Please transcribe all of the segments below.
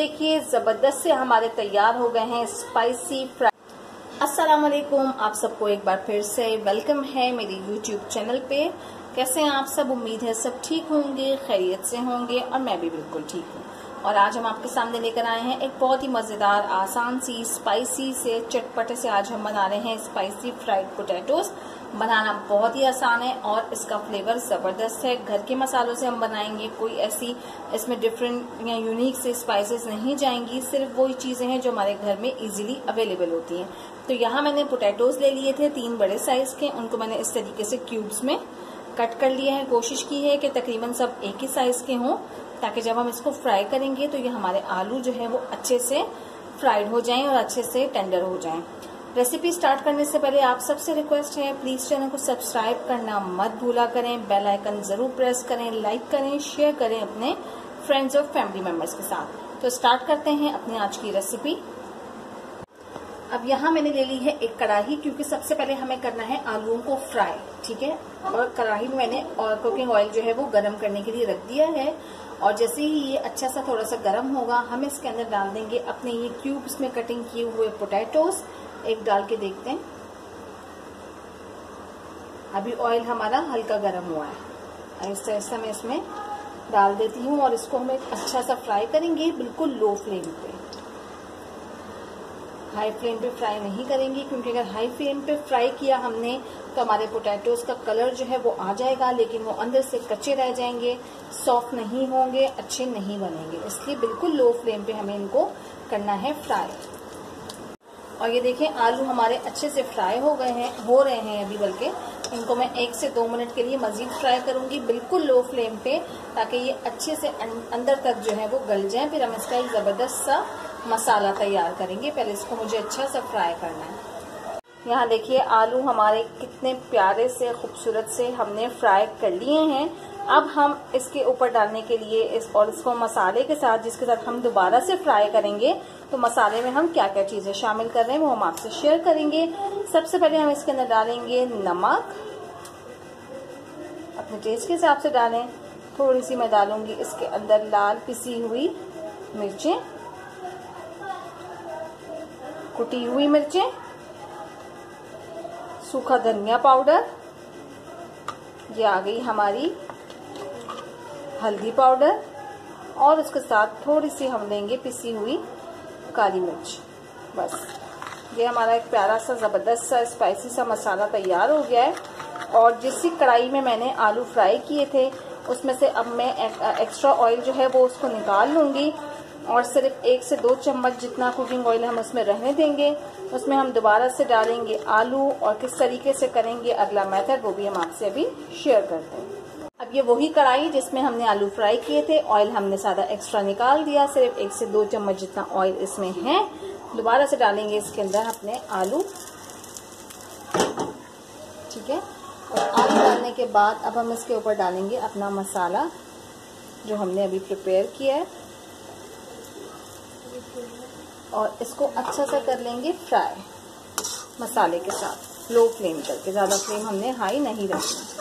देखिए ज़बरदस्त से हमारे तैयार हो गए हैं स्पाइसी फ्राई। अस्सलाम वालेकुम, आप सबको एक बार फिर से वेलकम है मेरे यूट्यूब चैनल पे। कैसे हैं आप सब? उम्मीद है सब ठीक होंगे, खैरियत से होंगे और मैं भी बिल्कुल ठीक हूँ। और आज हम आपके सामने लेकर आए हैं एक बहुत ही मज़ेदार, आसान सी, स्पाइसी से, चटपटे से आज हम बना रहे हैं स्पाइसी फ्राइड पोटैटोज। बनाना बहुत ही आसान है और इसका फ्लेवर ज़बरदस्त है। घर के मसालों से हम बनाएंगे, कोई ऐसी इसमें डिफरेंट या यूनिक से स्पाइसेस नहीं जाएंगी, सिर्फ वही चीज़ें हैं जो हमारे घर में इजीली अवेलेबल होती हैं। तो यहाँ मैंने पोटैटोज ले लिए थे 3 बड़े साइज के, उनको मैंने इस तरीके से क्यूब्स में कट कर लिए हैं। कोशिश की है कि तकरीबन सब एक ही साइज के हों, ताकि जब हम इसको फ्राई करेंगे तो ये हमारे आलू जो है वो अच्छे से फ्राइड हो जाएं और अच्छे से टेंडर हो जाएं। रेसिपी स्टार्ट करने से पहले आप सबसे रिक्वेस्ट है, प्लीज चैनल को सब्सक्राइब करना मत भूला करें, बेल आइकन जरूर प्रेस करें, लाइक करें, शेयर करें अपने फ्रेंड्स और फैमिली मेंबर्स के साथ। तो स्टार्ट करते हैं अपनी आज की रेसिपी। अब यहाँ मैंने ले ली है एक कढ़ाई, क्योंकि सबसे पहले हमें करना है आलूओं को फ्राई, ठीक है। और कढ़ाई में मैंने कुकिंग ऑयल जो है वो गर्म करने के लिए रख दिया है। और जैसे ही ये अच्छा सा थोड़ा सा गर्म होगा, हम इसके अंदर डाल देंगे अपने ये क्यूब्स में कटिंग किए हुए पोटैटोज। एक डाल के देखते हैं। अभी ऑयल हमारा हल्का गर्म हुआ है, ऐसा ऐसा मैं इसमें डाल देती हूँ और इसको हम एक अच्छा सा फ्राई करेंगे, बिल्कुल लो फ्लेम पे। हाई फ्लेम पे फ्राई नहीं करेंगे, क्योंकि अगर हाई फ्लेम पे फ्राई किया हमने तो हमारे पोटैटोज का कलर जो है वो आ जाएगा, लेकिन वो अंदर से कच्चे रह जाएंगे, सॉफ्ट नहीं होंगे, अच्छे नहीं बनेंगे। इसलिए बिल्कुल लो फ्लेम पे हमें इनको करना है फ्राई। और ये देखें आलू हमारे अच्छे से फ्राई हो रहे हैं अभी, बल्कि इनको मैं 1 से 2 मिनट के लिए मजीद फ्राई करूंगी, बिल्कुल लो फ्लेम पे, ताकि ये अच्छे से अंदर तक जो है वो गल जाए। फिर हम इसका एक जबरदस्त सा मसाला तैयार करेंगे। पहले इसको मुझे अच्छा सा फ्राई करना है। यहाँ देखिए आलू हमारे कितने प्यारे से, खूबसूरत से हमने फ्राई कर लिए हैं। अब हम इसके ऊपर डालने के लिए इसको मसाले के साथ, जिसके साथ हम दोबारा से फ्राई करेंगे, तो मसाले में हम क्या क्या चीजें शामिल कर रहे हैं वो हम आपसे शेयर करेंगे। सबसे पहले हम इसके अंदर डालेंगे नमक, अपने टेस्ट के हिसाब से डालें। थोड़ी सी मैं डालूंगी इसके अंदर लाल पिसी हुई मिर्चें, कुटी हुई मिर्चें, सूखा धनिया पाउडर, ये आ गई हमारी हल्दी पाउडर, और उसके साथ थोड़ी सी हम देंगे पिसी हुई काली मिर्च। बस ये हमारा एक प्यारा सा जबरदस्त सा स्पाइसी सा मसाला तैयार हो गया है। और जिस कढ़ाई में मैंने आलू फ्राई किए थे उसमें से अब मैं एक्स्ट्रा ऑयल जो है वो उसको निकाल लूंगी और सिर्फ 1 से 2 चम्मच जितना कुकिंग ऑयल हम उसमें रहने देंगे। उसमें हम दोबारा से डालेंगे आलू, और किस तरीके से करेंगे अगला मेथड वो भी हम आपसे अभी शेयर करते हैं। अब ये वही कढ़ाई जिसमें हमने आलू फ्राई किए थे, ऑयल हमने सादा एक्स्ट्रा निकाल दिया, सिर्फ 1 से 2 चम्मच जितना ऑयल इसमें है। दोबारा से डालेंगे इसके अंदर अपने आलू, ठीक है। और आलू डालने के बाद अब हम इसके ऊपर डालेंगे अपना मसाला जो हमने अभी प्रिपेयर किया है, और इसको अच्छा सा कर लेंगे फ्राई मसाले के साथ, लो फ्लेम करके। ज़्यादा फ्लेम हमने हाई नहीं रखना,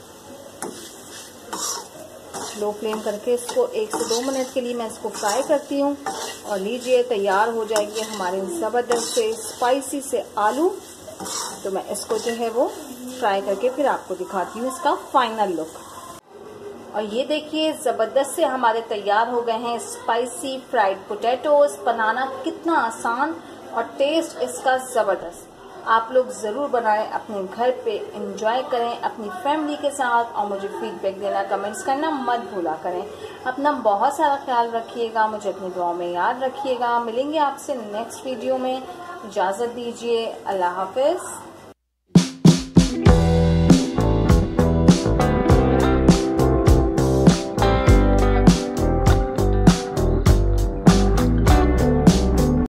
लो फ्लेम करके इसको 1 से 2 मिनट के लिए मैं इसको फ्राई करती हूँ। और लीजिए तैयार हो जाएगी हमारे ज़बरदस्त से स्पाइसी से आलू। तो मैं इसको जो है वो फ्राई करके फिर आपको दिखाती हूँ इसका फाइनल लुक। और ये देखिए ज़बरदस्त से हमारे तैयार हो गए हैं स्पाइसी फ्राइड पोटैटोज। बनाना कितना आसान और टेस्ट इसका ज़बरदस्त। आप लोग ज़रूर बनाएं, अपने घर पे एंजॉय करें अपनी फैमिली के साथ, और मुझे फीडबैक देना, कमेंट्स करना मत भूला करें। अपना बहुत सारा ख्याल रखिएगा, मुझे अपनी दुआओं में याद रखिएगा। मिलेंगे आपसे नेक्स्ट वीडियो में, इजाज़त दीजिए, अल्लाह हाफिज़।